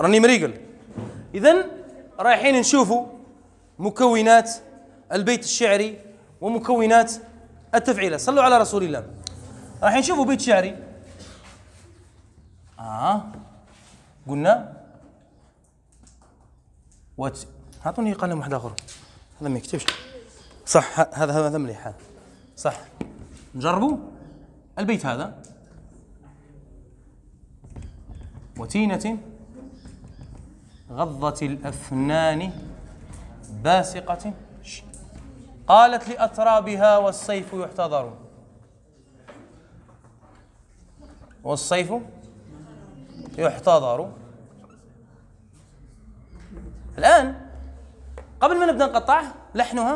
راني مريقل. إذن رايحين نشوفوا مكونات البيت الشعري ومكونات التفعيلة. صلوا على رسول الله. رايحين نشوفوا بيت شعري. قلنا هاتوني قلم واحد آخر. هذا ما يكتبش. صح، هذا مليح. صح، نجربوا البيت هذا. وتينة غضت الأفنان باسقة قالت لأترابها والسيف يحتضر. والسيف يحتضر. الآن قبل ما نبدأ نقطع لحنها.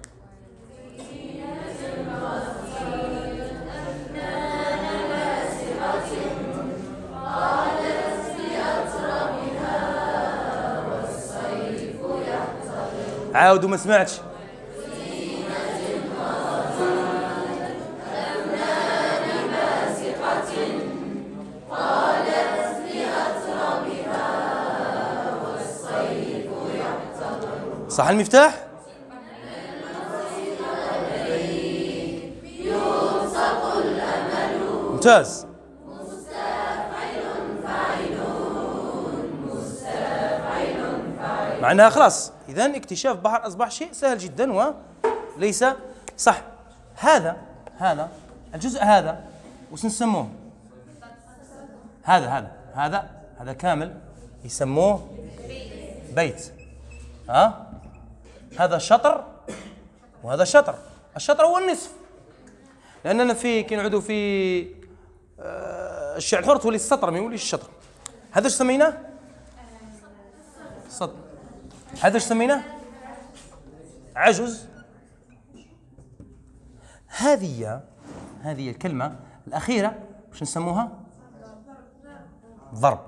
عاودوا ما سمعتش. صح المفتاح؟ ممتاز. مع أنها خلاص. إذن اكتشاف بحر أصبح شيء سهل جدا وليس صح. هذا الجزء هذا وش نسموه؟ هذا كامل يسموه بيت. هذا شطر وهذا شطر. الشطر هو النصف، لأننا كي نعودوا في الشعر الحر تولي السطر ما يوليش الشطر. هذا ايش سميناه؟ السطر. هذا ايش سميناه؟ عجز. هذه الكلمة الأخيرة وش نسموها؟ ضرب.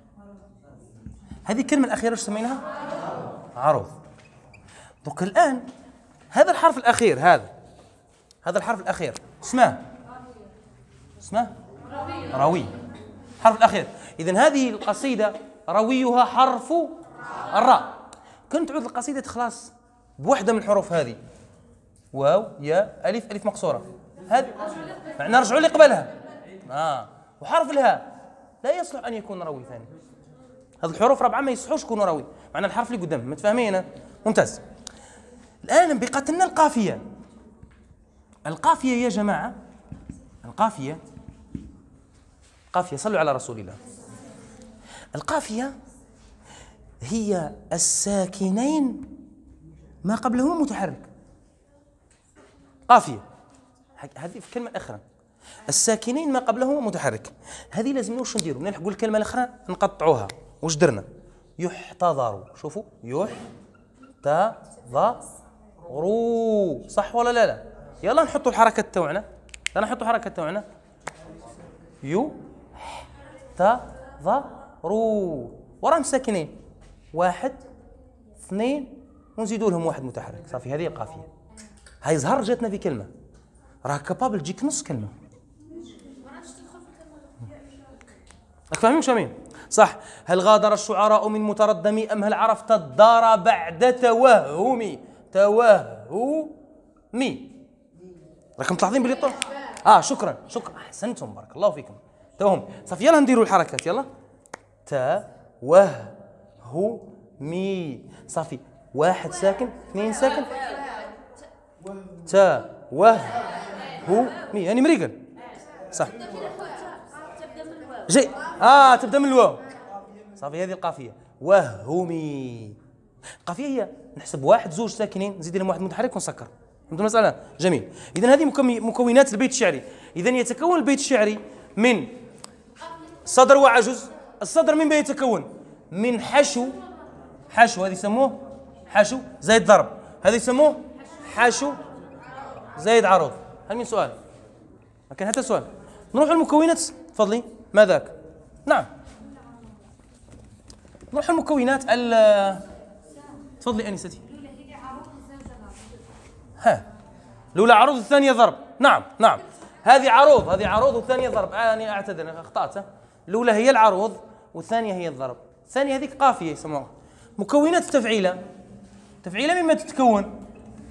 هذه الكلمة الأخيرة وش سميناها؟ عروض. دوك الآن هذا الحرف الأخير، هذا الحرف الأخير اسمه روي. الحرف الأخير. إذن هذه القصيدة رويها حرف الراء. كنت تعود القصيدة خلاص بوحدة من الحروف هذه، واو يا ألف مقصورة. هذه نرجعوا اللي قبلها. وحرف الهاء لا يصلح أن يكون روي ثاني. هذه الحروف ربعا ما يصلحوش يكونوا روي، معنى الحرف اللي قدام متفاهمين. ممتاز. الآن بقت لنا القافية. القافية يا جماعة، القافية صلوا على رسول الله. القافية هي الساكنين ما قبلهما متحرك. قافية هذه في الكلمة الأخرى الساكنين ما قبلهما متحرك. هذه لازم وش نديروا؟ نلحقوا الكلمة الأخرى نقطعوها. وش درنا؟ يحتضروا. شوفوا يحتضروا. صح ولا لا؟ يلا نحطوا الحركة تاعنا. يحتضروا وراهم ساكنين، 1 2 ونزيدوا لهم 1 متحرك. صافي هذه القافية. هاي زهر جاتنا في كلمة راه كابابل تجيك نص كلمة. راك فاهمين شامين؟ صح. هل غادر الشعراء من متردم أم هل عرفت الدار بعد توهمي؟ راكم تلاحظين بلي طول. شكرا احسنتم بارك الله فيكم. توهم. صافي يلا نديروا الحركات. يلا توهمي. صافي 1 ساكن 2 ساكن توهمي يعني مريقل. صح جي. تبدا من الواو. صافي هذه القافية. وهمي. القافية هي نحسب 1 2 ساكنين نزيد لهم 1 متحرك ونسكر. فهمتوا المسألة؟ جميل. إذن هذه مكونات البيت الشعري. إذن يتكون البيت الشعري من صدر وعجز. الصدر من يتكون من حشو هذا يسموه حشو زائد ضرب. هذا يسموه حشو زائد عروض. هل من سؤال؟ ما كان حتى سؤال. نروح المكونات. تفضلي. ما ذاك؟ نعم نروح المكونات. تفضلي أنستي. الأولى عروض الثانية ضرب. نعم هذه عروض والثانية ضرب. أنا أعتذر أخطأت. الأولى هي العروض والثانية هي الضرب. الثانية هذيك قافية يسموها. مكونات التفعيلة، تفعيلة مما تتكون؟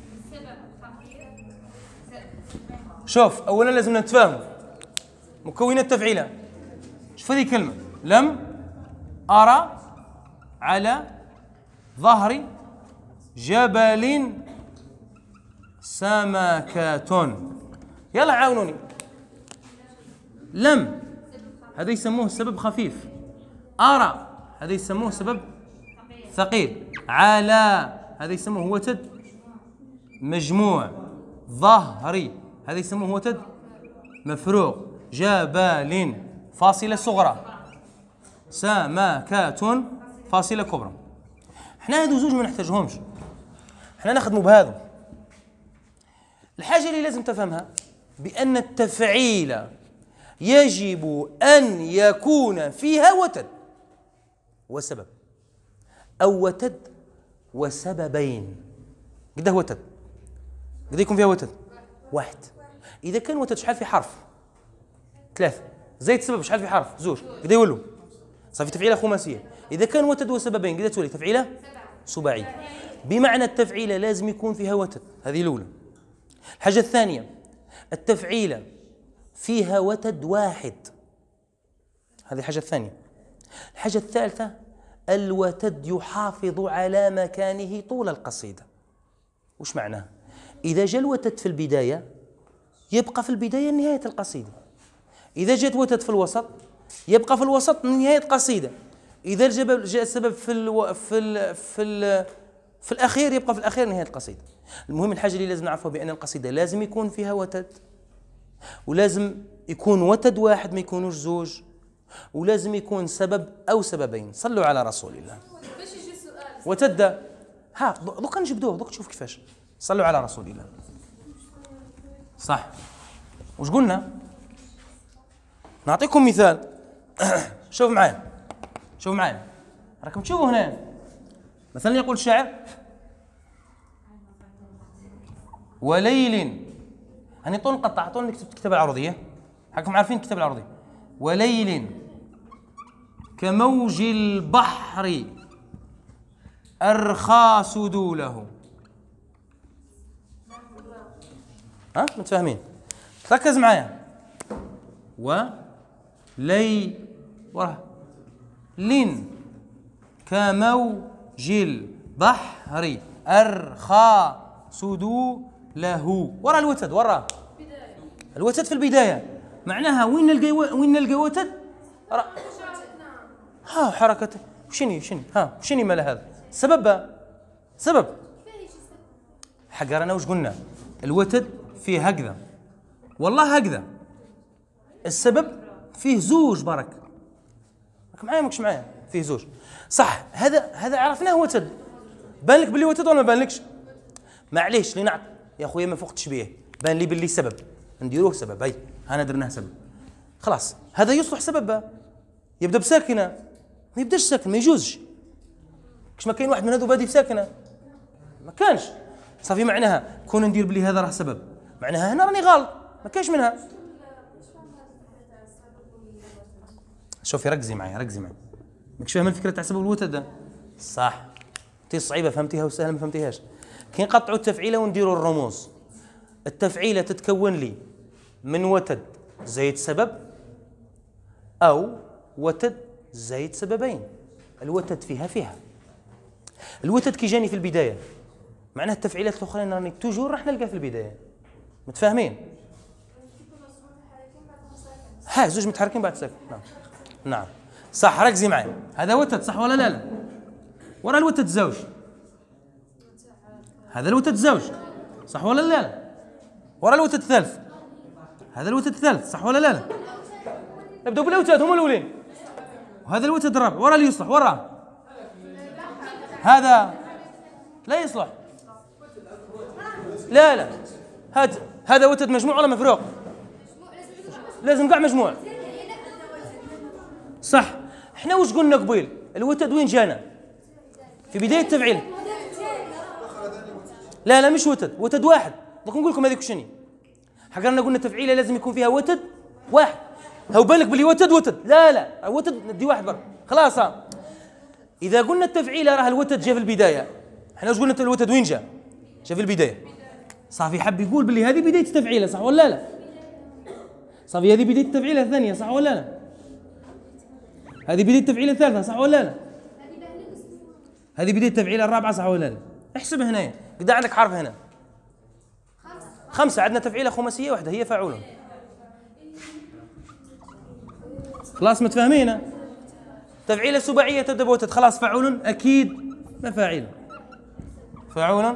شوف أولا لازم نتفاهم مكونات التفعيلة. شوف هذه كلمة لم أرى على ظهر جبل سمكة. يلا عاونوني. لم هذا يسموه سبب خفيف، أرى هذا يسموه سبب ثقيل، على هذا يسموه وتد مجموع، ظهري هذا يسموه وتد مفروغ، جبل فاصلة صغرى، سمكة فاصلة كبرى. احنا هذو زوج ما نحتاجهمش، احنا نخدموا بهذو. الحاجة اللي لازم تفهمها بأن التفعيل يجب أن يكون فيها وتد وسبب، أو وتد وسببين. قده وتد، قد يكون فيها وتد واحد. إذا كان وتد شحال في حرف؟ 3. زائد سبب شحال في حرف؟ 2. قد يولوا صافي تفعيلة خماسية. إذا كان وتد وسببين قد تولي تفعيلة سباعية. بمعنى التفعيلة لازم يكون فيها وتد، هذه الأولى. الحاجة الثانية التفعيلة فيها وتد واحد، هذه الحاجة الثانية. الحاجة الثالثة الوتد يحافظ على مكانه طول القصيدة. وش معناه؟ إذا جاء الوتد في البداية يبقى في البداية نهاية القصيدة، إذا جاءت وتد في الوسط يبقى في الوسط نهاية القصيدة، إذا جاء السبب في الأخير يبقى في الأخير نهاية القصيدة. المهم الحاجة اللي لازم نعرفها بأن القصيدة لازم يكون فيها وتد، ولازم يكون وتد واحد ما يكونوش زوج، ولازم يكون سبب أو سببين. صلوا على رسول الله. وتد ها دوك نجبدوه، دوك تشوف كيفاش. صلوا على رسول الله. صح. وش قلنا؟ نعطيكم مثال. شوف معايا، شوف معايا، راكم تشوفوا هنا مثلا يقول الشاعر وليل، هني طول نقطع، طول نكتب الكتابة العرضية، حقكم عارفين الكتابة العرضية. وليل كموج البحر أرخى سدوله. ها متفاهمين؟ ركز معايا. وليل كموج البحر أرخى سدوله. ورا الوتد، ورا الوتد في البداية. معناها وين نلقى وتد؟ ها حركته وشني ها وشني مال هذا؟ سبب حق رانا وش قلنا؟ الوتد فيه هكذا، والله هكذا. السبب فيه زوج برك. معايا ماكش معايا؟ فيه زوج صح. هذا عرفناه وتد. بان لك باللي وتد ولا ما بانلكش؟ معليش لنعط يا خويا ما فوق تشبيه، بان لي باللي سبب نديروه سبب. هاي هانا درناه سبب خلاص. هذا يصلح سبب، يبدا بساكنه، ما يبداش ساكن، ما يجوزش. كش ما كاين واحد من هذو بادي بساكنه، ما كانش صافي. معناها كون ندير بلي هذا راه سبب، معناها هنا راني غلط، ما كاينش منها. شوفي ركزي معي، ماكش فاهم الفكره تاع سبب الوتد؟ صح. انت صعيبه فهمتيها وسهله ما فهمتيهاش. كي نقطعوا التفعيله ونديروا الرموز، التفعيله تتكون لي من وتد زايد سبب او وتد زايد سببين. الوتد فيها الوتد كي جاني في البدايه معناه التفعيلات الاخرى راني توجور راح نلقاها في البدايه. متفاهمين؟ ها زوج متحركين بعد ساكن. نعم صح. ركزي معي، هذا وتد صح ولا لا؟ ورا الوتد زوج، هذا الوتد زوج صح ولا لا؟ ورا الوتد ثالث، هذا الوتد ثالث صح ولا لا؟ نبدأ بالاوتاد هم الاولين، وهذا الوتد الرابع. ورا اللي يصلح، ورا هذا لا يصلح. لا هذا وتد مجموع ولا مفروغ؟ لازم قاع مجموع صح. احنا وش قلنا قبيل؟ الوتد وين جانا؟ في بداية التفعيل. لا مش وتد واحد. دوك نقول لكم هذيك شني حق رانا قلنا التفعيله لازم يكون فيها وتد واحد. هو بالك بلي وتد لا وتد ندي واحد برك خلاص. إذا قلنا التفعيلة راه الوتد جاء في البداية، احنا واش قلنا الوتد وين جاء؟ جاء في البداية. صافي حب يقول باللي هذه بداية التفعيلة، صح ولا لا؟ صافي هذه بداية التفعيلة الثانية، صح ولا لا؟ هذه بداية التفعيلة الثالثة، صح ولا لا؟ هذه بداية التفعيلة الرابعة، صح ولا لا؟ احسب هنايا، قد عندك حرف هنا 5، عندنا تفعيلة خماسية واحدة هي فاعول. خلاص متفاهمين؟ تفعيلة سباعية تبدأ بوتد، خلاص فاعول أكيد مفاعل، فاعول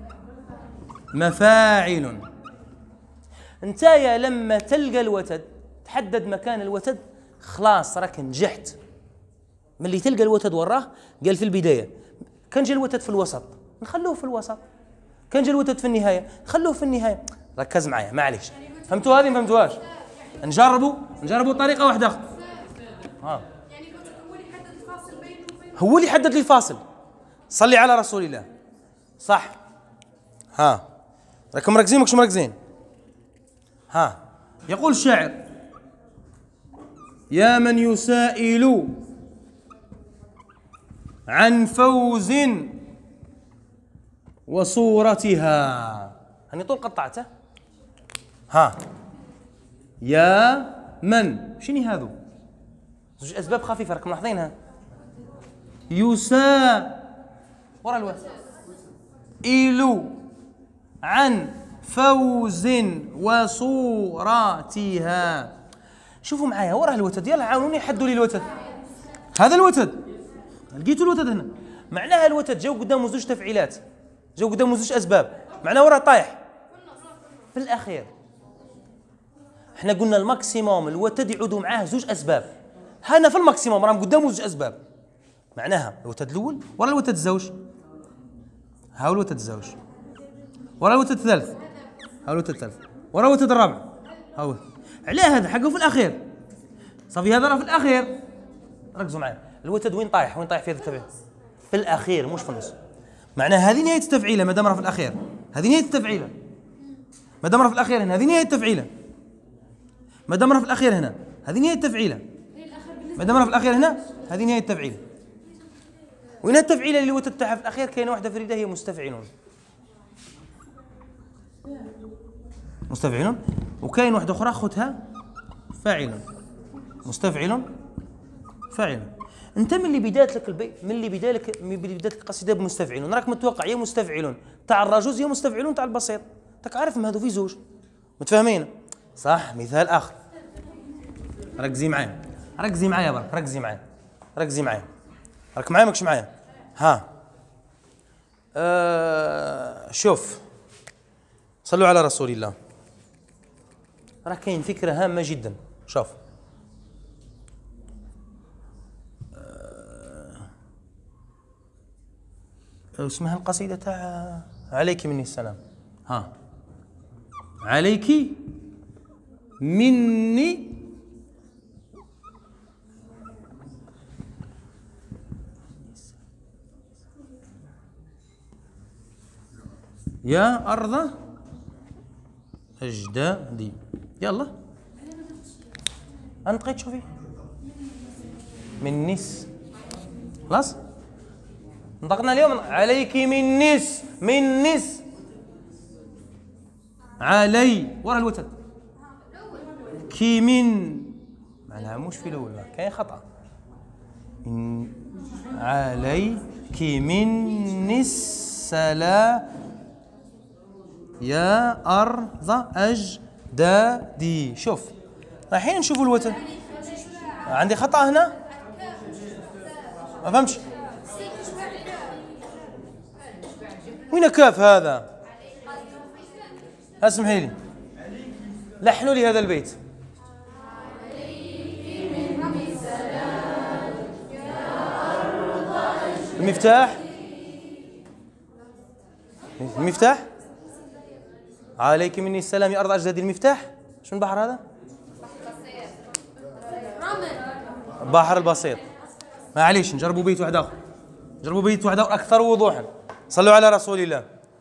مفاعل. انتايا لما تلقى الوتد تحدد مكان الوتد، خلاص راك نجحت. ملي تلقى الوتد وراه، قال في البداية، كان جا الوتد في الوسط نخلوه في الوسط، كان جا الوتد في النهاية نخلوه في النهاية. ركز معايا معليش، فهمتوا هذه ما فهمتوهاش؟ نجربوا طريقة واحدة أخرى. يعني هو اللي يحدد الفاصل بينه وبين، هو اللي يحدد لي الفاصل. صلي على رسول الله. صح. راكم مركزين ماكش مركزين؟ يقول الشاعر: يا من يسائل عن فوز وصورتها. هني طول قطعته. يا من شنو هذو؟ زوج أسباب خفيفة راكم ملاحظينها. ورا الوتد إيلو عن فوز وصورتها. شوفوا معايا ورا الوتد، يلا عاونوني حدوا لي الوتد. هذا الوتد، لقيتوا الوتد هنا، معناها الوتد جاو قدامه زوج تفعيلات، جاو قدامه زوج أسباب، معناها ورا طايح في الأخير. احنا قلنا الماكسيموم الوتد يعودوا معاه زوج أسباب، هنا في الماكسيموم راهم قدامه زوج أسباب، معناها الوتد الأول ورا الوتد الزوج، ها الوتد الزوج، ورا الوتد الثالث، ها الوتد الثالث، ورا الوتد الرابع، ها علاه هذا حقه في الأخير. صافي هذا راه في الأخير. ركزوا معايا، الوتد وين طايح؟ وين طايح في هذا التفعيل؟ في الأخير مش في النص. معناها هذه نهاية التفعيلة ما دام راه في الأخير، هذه نهاية التفعيلة. ما دام راه في الأخير هنا، هذه نهاية التفعيلة. ما دام راه في الأخير هنا، هذه نهاية التفعيلة. ما دام راه في الأخير هنا، هذه نهاية التفعيلة. وين التفعيلة اللي الوتد تاعها في الأخير؟ كاينة واحدة فريدة هي مستفعلون. مستفعلون، وكاين واحدة أخرى خذها فاعل. مستفعل فاعل. أنت من اللي بدات لك البيت، من اللي بدات لك القصيدة بمستفعلون، راك متوقع يا مستفعلون تاع الرجوز يا مستفعلون تاع البسيط، راك عارف ما هذو في زوج. متفاهمين؟ صح. مثال آخر، ركزي معايا، ركزي معايا برك، ركزي معايا، ركزي معايا، راك معايا ماكش معايا؟ شوف، صلوا على رسول الله. راه كاين فكرة هامة جدا. شوف، اسمها القصيدة تاع عليك مني السلام. عليك مني يا أرض أجدادي. يلا أنا بقيت شوفي من نس، خلاص نطقنا اليوم عليك من نس علي ورا الوتد كي من، معناها مش في الأول كاين خطأ. عليك من السلام يا أرض أجدادي. شوف رايحين نشوفوا الوتد، عندي خطأ هنا ما فهمتش وين كاف هذا. اسمحي لي لحنوا لي هذا البيت. المفتاح، المفتاح عليك مني السلام يا أرض أجدادي. المفتاح شنو البحر هذا؟ بحر البسيط. معليش نجربوا بيت واحد آخر، نجربوا بيت واحد آخر أكثر وضوحا. صلوا على رسول الله.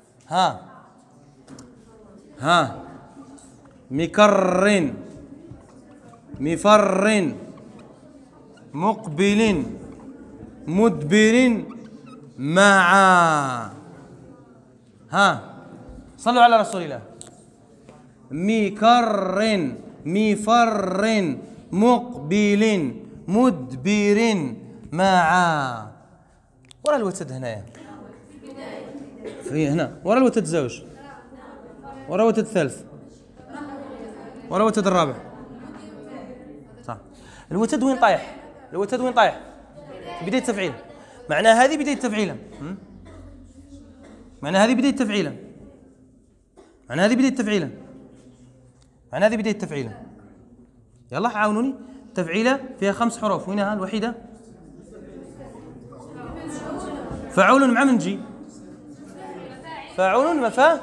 مكر مفر مقبل مدبر معا. ها صلوا على رسول الله. مكر مفر مقبل مدبر معا. ورا الوتد هنايا في هنا ورا الوتد زوج، ورا الوتد الثالث، ورا الوتد الرابع. صح. الوتد وين طايح؟ الوتد وين طايح؟ بداية تفعيل. معناها هذه بداية تفعيله. معناها هذه بداية تفعيله. معناها هذه بداية تفعيله. معناها هذه بداية تفعيله. يلا عاونوني. تفعيله فيها 5 حروف، وينها الوحيدة؟ فعول مع من تجي؟ فاعول مفا.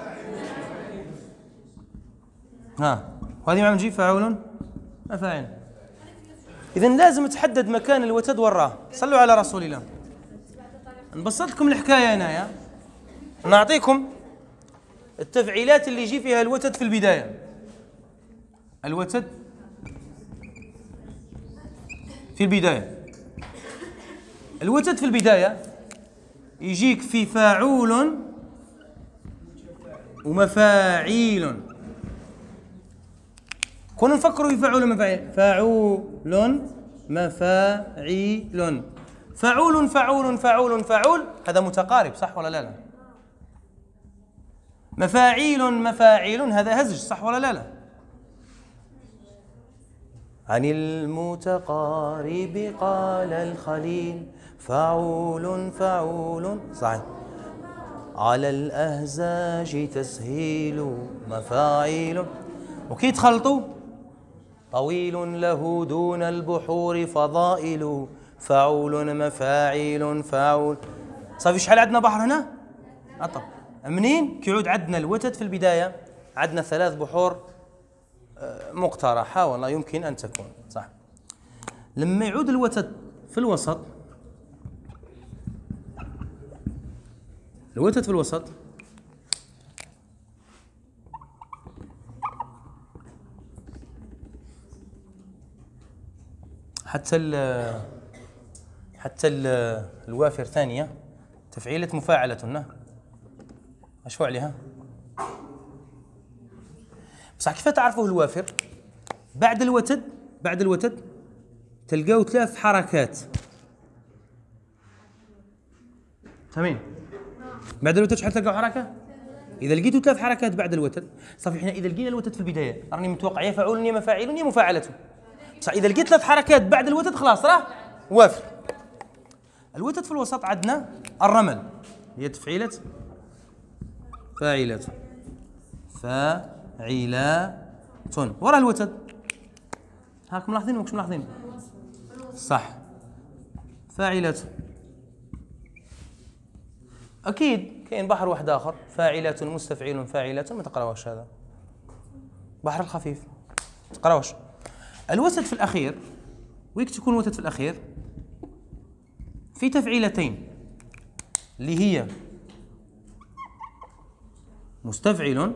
ها وهذه مع من تجي؟ فاعول مفاعل. إذن لازم تحدد مكان الوتد وراه. صلوا على رسول الله. نبسط لكم الحكاية هنايا، نعطيكم التفعيلات اللي يجي فيها الوتد في البداية. الوتد في البداية، الوتد في البداية يجيك في فاعول ومفاعيل. كنا نفكروا في فاعول ومفاعيل. فاعول مفاعيل. فاعول فاعول فاعول فاعول، هذا متقارب صح ولا لا؟ مفاعيل مفاعيل، هذا هزج صح ولا لا؟ عن المتقارب قال الخليل فعول فعول صحيح. على الأهزاج تسهيل مفاعيل. وكي تخلطوا طويل له دون البحور فضائل فعول مفاعيل فعول. صافي. شحال عندنا بحر هنا؟ طب منين كيعود عندنا الوتد في البداية؟ عندنا 3 بحور مقترحة والله يمكن أن تكون صح. لما يعود الوتد في الوسط، الوتد في الوسط حتى الوافر ثانية تفعيلة مفاعلة مشفوع عليها. بصح كيف تعرفوا الوافر؟ بعد الوتد تلقاو 3 حركات. فاهمين؟ بعد الوتد شحال تلقاو حركة؟ إذا لقيتوا 3 حركات بعد الوتد صافي. حنا إذا لقينا الوتد في البداية راني متوقع يا فاعول يا مفاعيل يا مفاعلة. بصح إذا لقيت 3 حركات بعد الوتد خلاص راه وافر. الوتد في الوسط عندنا الرمل، هي تفعيلة فاعلة فاعلة. ورا الوتد هاكم ملاحظين وماكش ملاحظين؟ صح. فاعلة. أكيد كاين بحر واحد آخر فاعلة مستفعيل فاعلة، ما تقراوش هذا بحر الخفيف، ما تقراوش. الوتد في الأخير ويك تكون الوتد في الأخير في تفعيلتين اللي هي مستفعل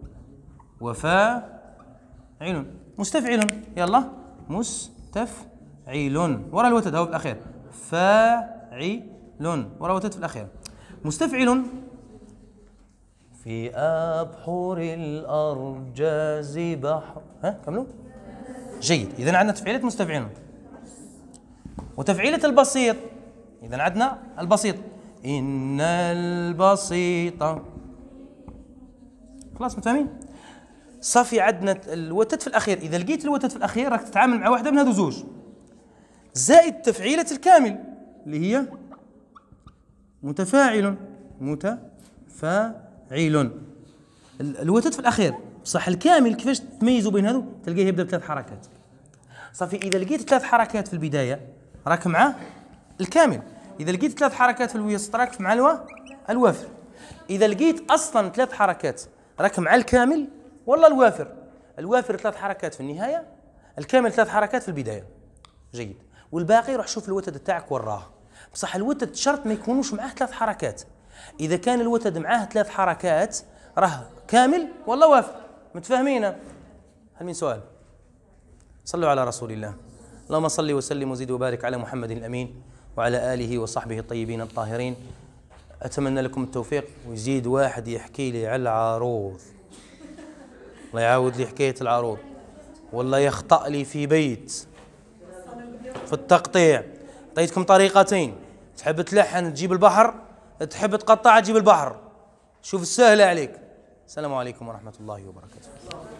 وفاعل. مستفعل يلا مستفعل ورا الوتد هو في الأخير. فاعل ورا الوتد في الأخير. مستفعل في أبحر الأرجاز بحر. ها كملوا. جيد. إذن عندنا تفعيلة مستفعل وتفعيلة البسيط. إذن عندنا البسيط إن البسيط. خلاص متفاهمين؟ صافي. عندنا الوتد في الأخير. إذا لقيت الوتد في الأخير راك تتعامل مع واحدة من هذو زوج، زائد تفعيلة الكامل اللي هي متفاعل. الوتد في الأخير بصح الكامل كيفاش تميزوا بين هذو؟ تلقاه يبدأ ب3 حركات. صافي. إذا لقيت 3 حركات في البداية راك مع الكامل. إذا لقيت 3 حركات في الوسط راك مع الوافر. إذا لقيت أصلا 3 حركات راك مع الكامل والله الوافر. الوافر 3 حركات في النهاية، الكامل 3 حركات في البداية. جيد. والباقي روح شوف الوتد تاعك وراه. بصح الوتد شرط ما يكونوش معاه 3 حركات. إذا كان الوتد معاه 3 حركات راه كامل والله وافر. متفاهمين؟ هل من سؤال؟ صلوا على رسول الله. اللهم صل وسلم وزد وبارك على محمد الأمين وعلى آله وصحبه الطيبين الطاهرين. أتمنى لكم التوفيق، ويزيد واحد يحكي لي على العروض، الله يعاود لي حكاية العروض، والله يخطأ لي في بيت في التقطيع. أعطيتكم طريقتين، تحب تلحن تجيب البحر، تحب تقطع تجيب البحر، شوف السهلة عليك. السلام عليكم ورحمة الله وبركاته.